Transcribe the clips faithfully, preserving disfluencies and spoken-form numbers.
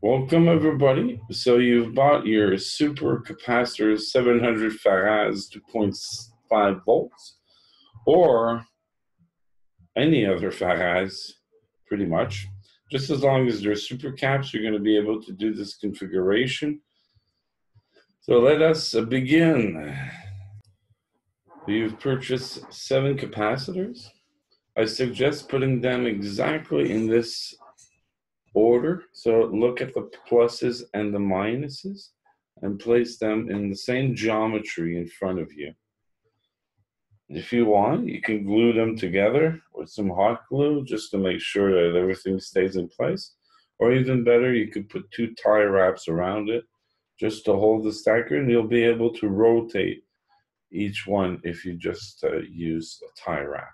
Welcome everybody. So you've bought your super capacitor seven hundred farads two point five volts or any other farads pretty much. Just as long as they're super caps, you're going to be able to do this configuration. So let us begin. You've purchased seven capacitors. I suggest putting them exactly in this order. So look at the pluses and the minuses and place them in the same geometry in front of you. If you want, you can glue them together with some hot glue just to make sure that everything stays in place. Or even better, you could put two tie wraps around it just to hold the stacker, and you'll be able to rotate each one if you just uh, use a tie wrap.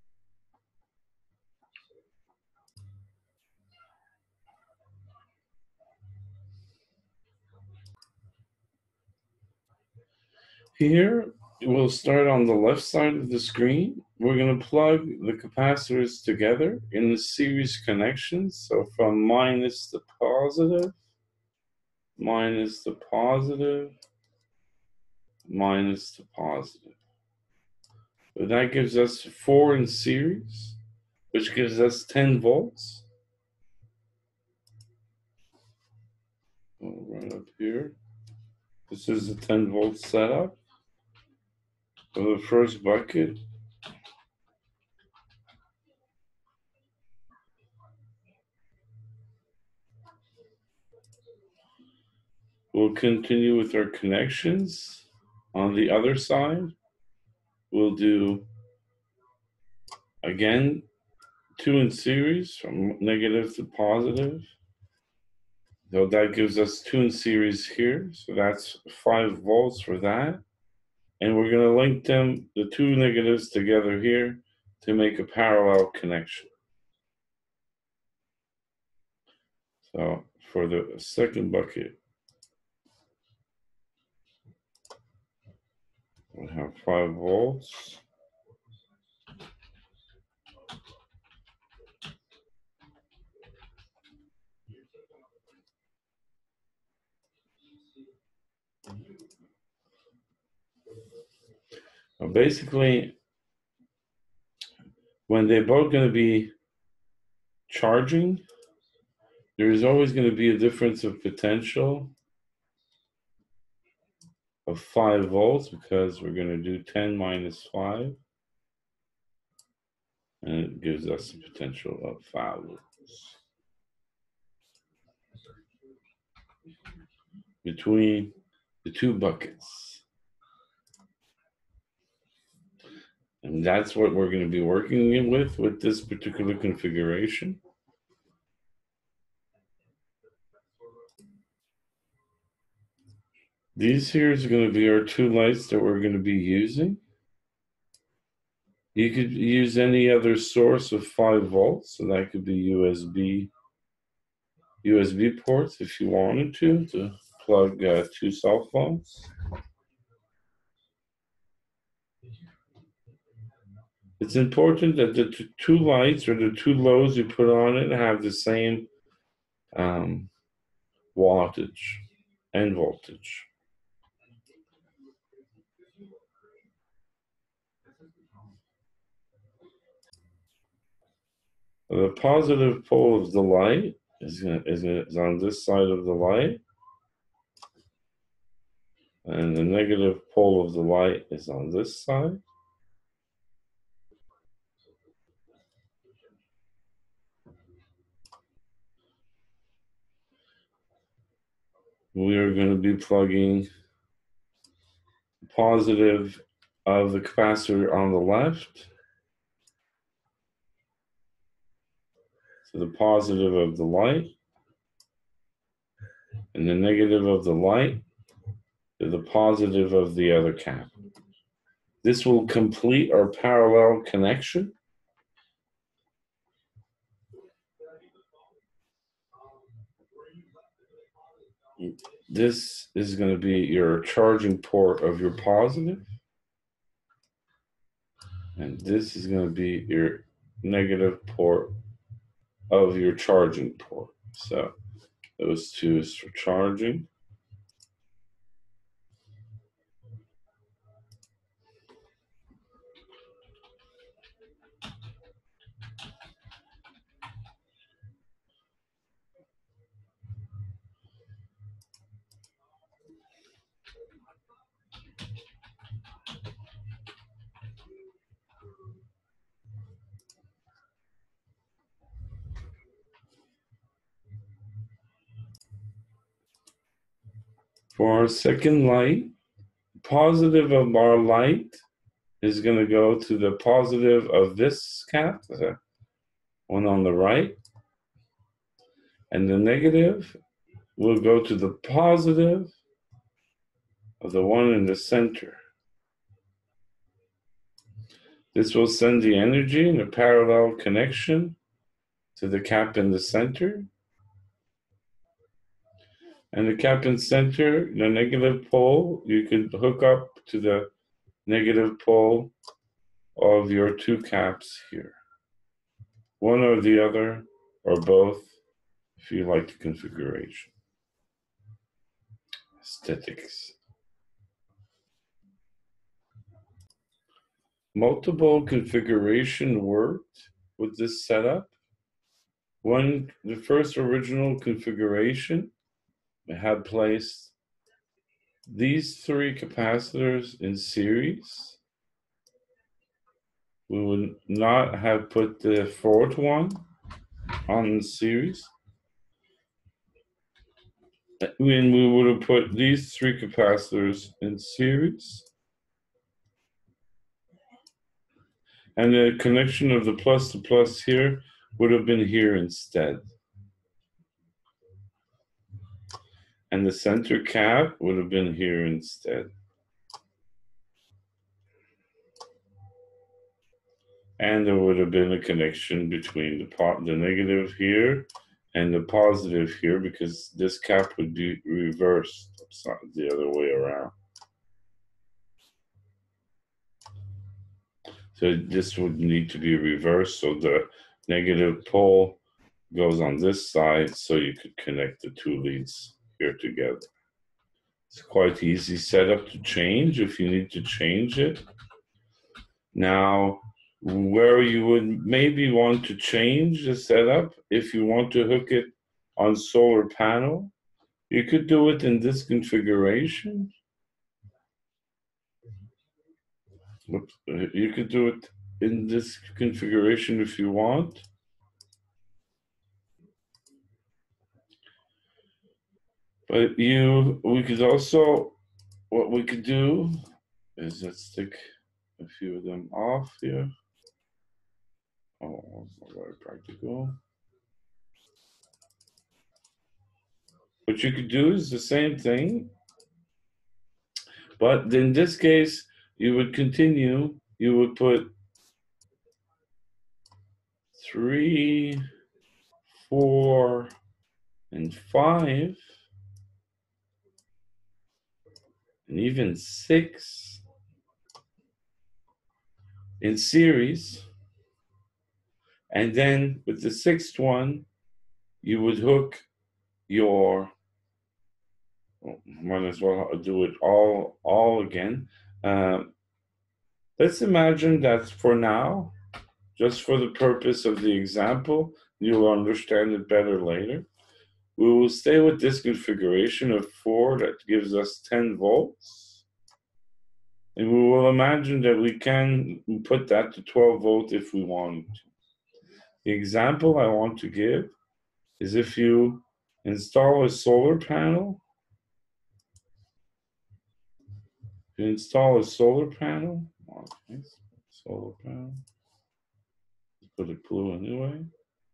Here, we'll start on the left side of the screen. We're going to plug the capacitors together in the series connections. So from minus to positive, minus to positive, minus to positive. So that gives us four in series, which gives us ten volts. Right up here. This is a ten volt setup for the first bucket. We'll continue with our connections. On the other side, we'll do, again, two in series from negative to positive. So that gives us two in series here. So that's five volts for that. And we're going to link them, the two negatives together here to make a parallel connection. So for the second bucket, we have five volts. Now basically, when they're both going to be charging, there is always going to be a difference of potential of five volts because we're going to do ten minus five. And it gives us a potential of five volts between the two buckets. And that's what we're going to be working with with this particular configuration. These here is going to be our two lights that we're going to be using. You could use any other source of five volts, so that could be U S B U S B ports if you wanted to, to plug uh, two cell phones. It's important that the two lights or the two loads you put on it have the same um, wattage and voltage. The positive pole of the light is, is, is on this side of the light, and the negative pole of the light is on this side. We are going to be plugging positive of the capacitor on the left, so the positive of the light, and the negative of the light to the positive of the other cap. This will complete our parallel connection. This is going to be your charging port of your positive, and this is going to be your negative port of your charging port. So Those two is for charging. For our second light, positive of our light is going to go to the positive of this cap, the one on the right, and the negative will go to the positive of the one in the center. This will send the energy in a parallel connection to the cap in the center. And the cap in center, the negative pole, you could hook up to the negative pole of your two caps here. One or the other, or both, if you like the configuration. Aesthetics. Multiple configuration worked with this setup. One, the first original configuration had placed these three capacitors in series. We would not have put the fourth one on the series. When we would have put these three capacitors in series. And the connection of the plus to plus here would have been here instead. And the center cap would have been here instead. And there would have been a connection between the, po the negative here and the positive here, because this cap would be reversed the other way around. So this would need to be reversed, so the negative pole goes on this side, so you could connect the two leads here together. It's quite easy setup to change if you need to change it. Now, where you would maybe want to change the setup, if you want to hook it on solar panel, you could do it in this configuration. You could do it in this configuration if you want. But you, we could also, what we could do is let's take a few of them off here. Oh, it's not very practical. What you could do is the same thing, but in this case, you would continue, you would put three, four, and five, and even six in series. And then with the sixth one, you would hook your, well, might as well do it all, all again. Uh, let's imagine that for now, just for the purpose of the example, you'll understand it better later. We will stay with this configuration of four that gives us ten volts. And we will imagine that we can put that to twelve volt if we want to. The example I want to give is if you install a solar panel, if you install a solar panel, okay, solar panel, put it blue anyway.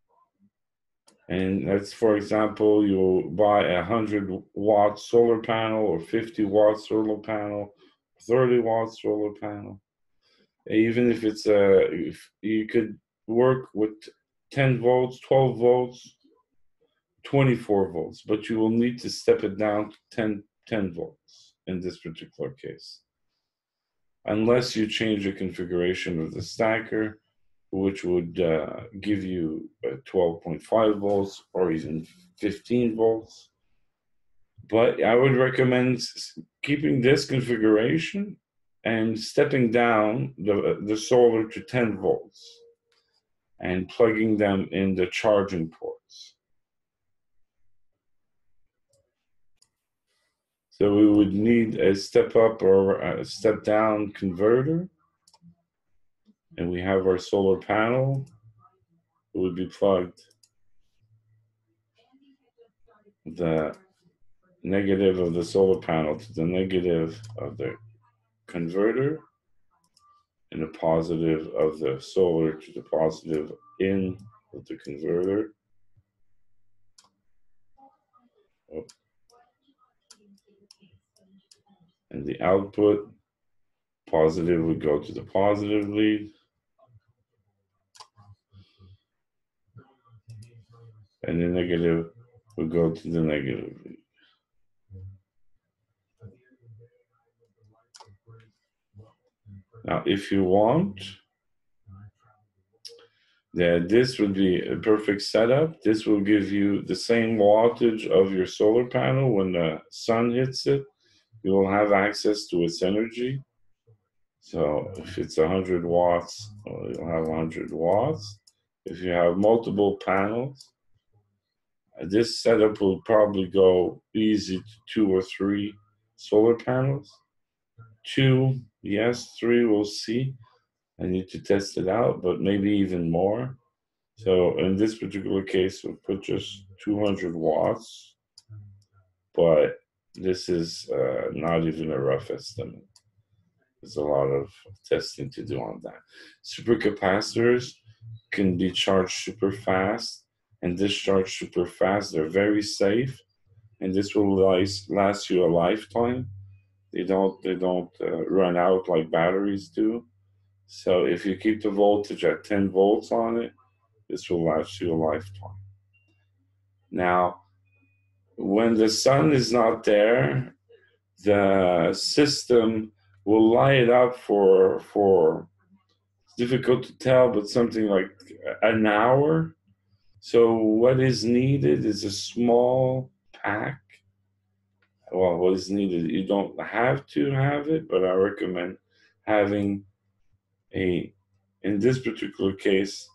And that's, for example, you'll buy a one hundred watt solar panel or fifty watt solar panel, thirty watt solar panel. Even if it's a, if you could work with ten volts, twelve volts, twenty-four volts, but you will need to step it down to ten, ten volts in this particular case. Unless you change the configuration of the stacker which would uh, give you uh, twelve point five volts or even fifteen volts. But I would recommend keeping this configuration and stepping down the, the solar to ten volts and plugging them in the charging ports. So we would need a step up or a step down converter. And we have our solar panel. It would be plugged the negative of the solar panel to the negative of the converter, and the positive of the solar to the positive in of the converter. Oh. And the output, positive would go to the positive lead, and the negative would go to the negative lead. Now, if you want, then this would be a perfect setup. This will give you the same wattage of your solar panel. When the sun hits it, you will have access to its energy. So if it's one hundred watts, well, you'll have one hundred watts. If you have multiple panels, this setup will probably go easy to two or three solar panels. Two, yes, three, we'll see. I need to test it out, but maybe even more. So in this particular case, we'll put just two hundred watts, but this is uh, not even a rough estimate. There's a lot of testing to do on that. Supercapacitors can be charged super fast and discharged super fast. They're very safe, and this will last, last you a lifetime. They don't they don't uh, run out like batteries do. So if you keep the voltage at ten volts on it, this will last you a lifetime. Now, when the sun is not there, the system will light up for for it's difficult to tell, but something like an hour. So what is needed is a small pack. Well, what is needed, you don't have to have it, but I recommend having a, in this particular case,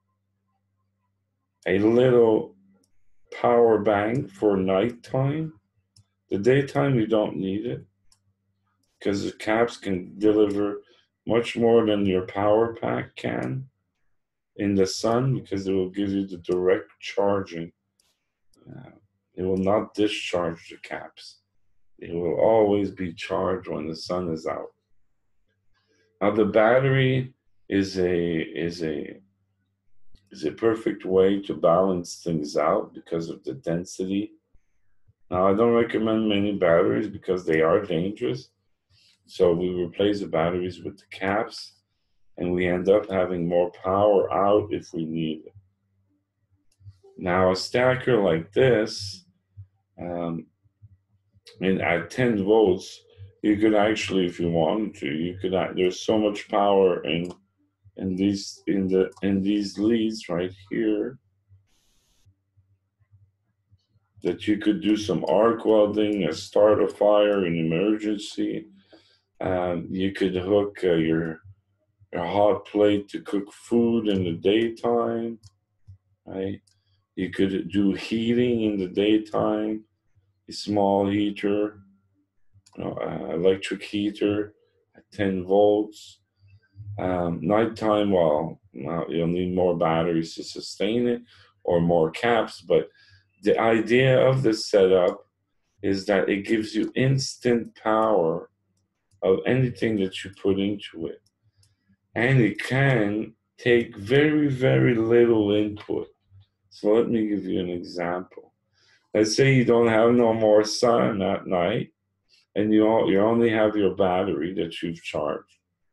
a little power bank for nighttime. The daytime, you don't need it because the caps can deliver much more than your power pack can in the sun, because it will give you the direct charging. Uh, it will not discharge the caps. It will always be charged when the sun is out. Now the battery is a is a is a perfect way to balance things out because of the density. Now I don't recommend many batteries because they are dangerous. So we replace the batteries with the caps, and we end up having more power out if we need it. Now a stacker like this, um, and at ten volts, you could actually, if you wanted to, you could. There's so much power in in these in the in these leads right here that you could do some arc welding, a start a fire in emergency. Um, you could hook uh, your your hot plate to cook food in the daytime, right? You could do heating in the daytime, a small heater, you know, uh, electric heater at ten volts. Um, nighttime, well, well, you'll need more batteries to sustain it or more caps, but the idea of this setup is that it gives you instant power of anything that you put into it. And it can take very, very little input. So let me give you an example. Let's say you don't have no more sun at night, and you, all, you only have your battery that you've charged.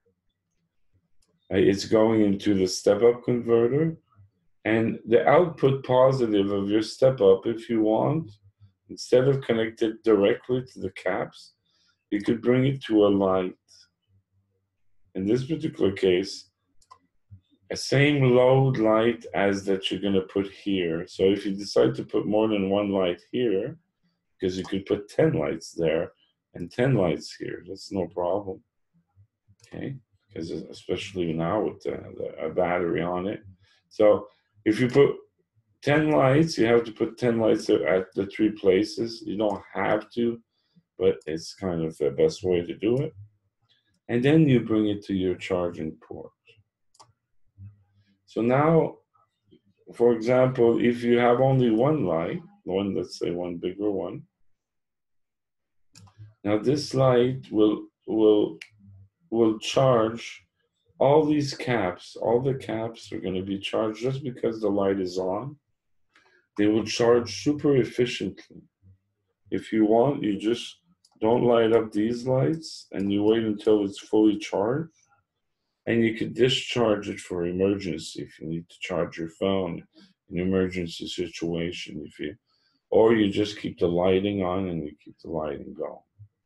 It's going into the step-up converter, and the output positive of your step-up, if you want, instead of connected directly to the caps, you could bring it to a light. In this particular case, a same load light as that you're going to put here. So if you decide to put more than one light here, because you could put ten lights there and ten lights here, that's no problem. Okay, because especially now with the, the, a battery on it. So if you put ten lights, you have to put ten lights at the three places. You don't have to, but it's kind of the best way to do it. And then you bring it to your charging port. So now, for example, if you have only one light, one, let's say one bigger one, now this light will will will charge all these caps. All the caps are going to be charged just because the light is on. They will charge super efficiently. If you want, you just don't light up these lights and you wait until it's fully charged. And you could discharge it for emergency if you need to charge your phone in an emergency situation. If you, or you just keep the lighting on and you keep the lighting going.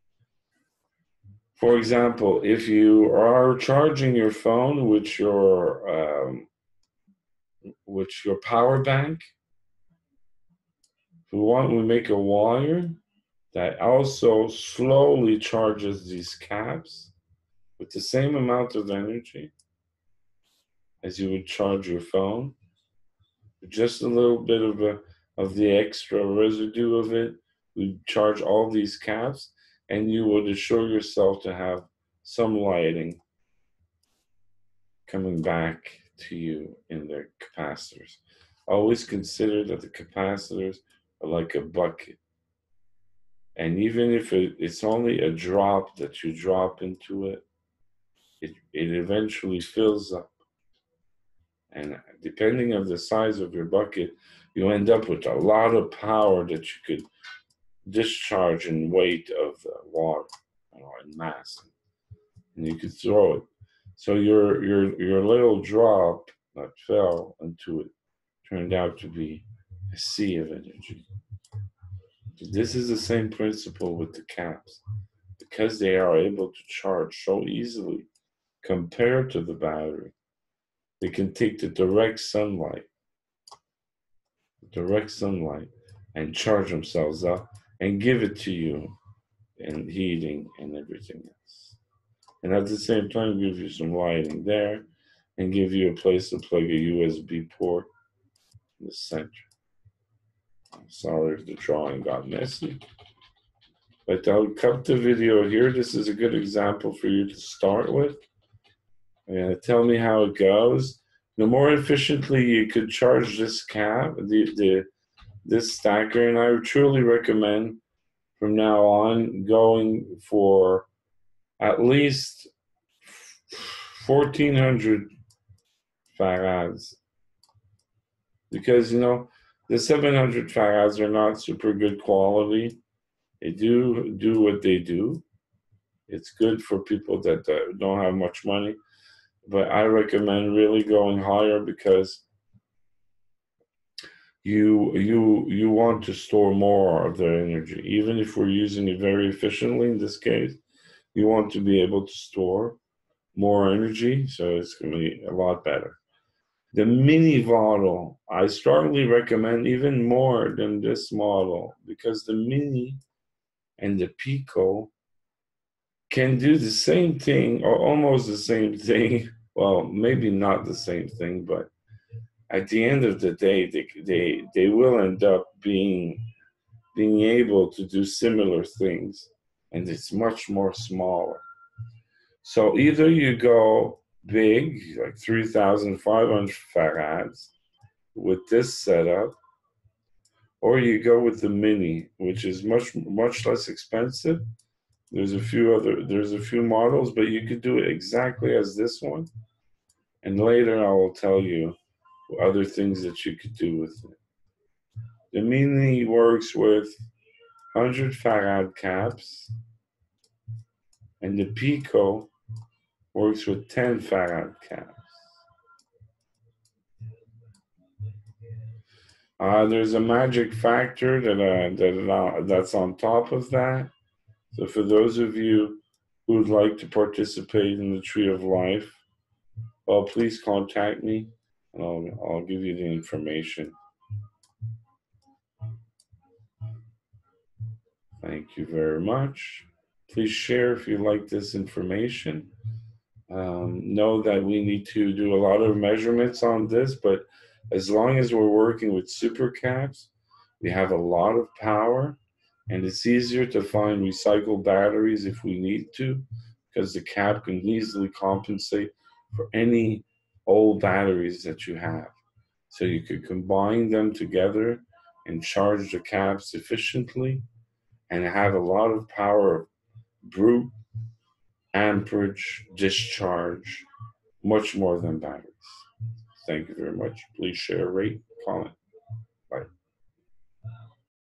For example, if you are charging your phone with your um, with your power bank, if we want, we make a wire that also slowly charges these caps with the same amount of energy as you would charge your phone. Just a little bit of a of the extra residue of it, we charge all these caps, and you would assure yourself to have some lighting coming back to you in their capacitors. Always consider that the capacitors are like a bucket. And even if it, it's only a drop that you drop into it, it, it eventually fills up. And depending on the size of your bucket, you end up with a lot of power that you could discharge in weight of the water, you know, in mass, and you could throw it. So your your your little drop that fell into it turned out to be a sea of energy. This is the same principle with the caps, because they are able to charge so easily compared to the battery. They can take the direct sunlight, direct sunlight, and charge themselves up and give it to you in heating and everything else. And at the same time, give you some lighting there and give you a place to plug a U S B port in the center. I'm sorry if the drawing got messy, but I'll cut the video here. This is a good example for you to start with. And tell me how it goes. The more efficiently you could charge this cap, the, the this stacker, and I truly recommend from now on going for at least fourteen hundred farads, because you know the seven hundred farads are not super good quality. They do do what they do. It's good for people that uh, don't have much money, but I recommend really going higher, because you you you want to store more of their energy. Even if we're using it very efficiently in this case, you want to be able to store more energy, so it's going to be a lot better. The mini model, I strongly recommend even more than this model, because the mini and the Pico can do the same thing, or almost the same thing. Well, maybe not the same thing, but at the end of the day, they they, they will end up being being able to do similar things, and it's much more smaller. So either you go big, like three thousand five hundred farads with this setup, or you go with the mini, which is much, much less expensive. There's a few other, there's a few models, but you could do it exactly as this one. And later I will tell you other things that you could do with it. The mini works with one hundred farad caps, and the Pico works with ten farad caps. Uh, there's a magic factor that uh, that uh, that's on top of that. So for those of you who would like to participate in the Tree of Life, well, please contact me and I'll, I'll give you the information. Thank you very much. Please share if you like this information. Um, know that we need to do a lot of measurements on this, but as long as we're working with supercaps, we have a lot of power, and it's easier to find recycled batteries if we need to, because the cap can easily compensate for any old batteries that you have. So you could combine them together and charge the caps efficiently and have a lot of power of brute amperage discharge, much more than batteries. Thank you very much. Please share, rate, comment.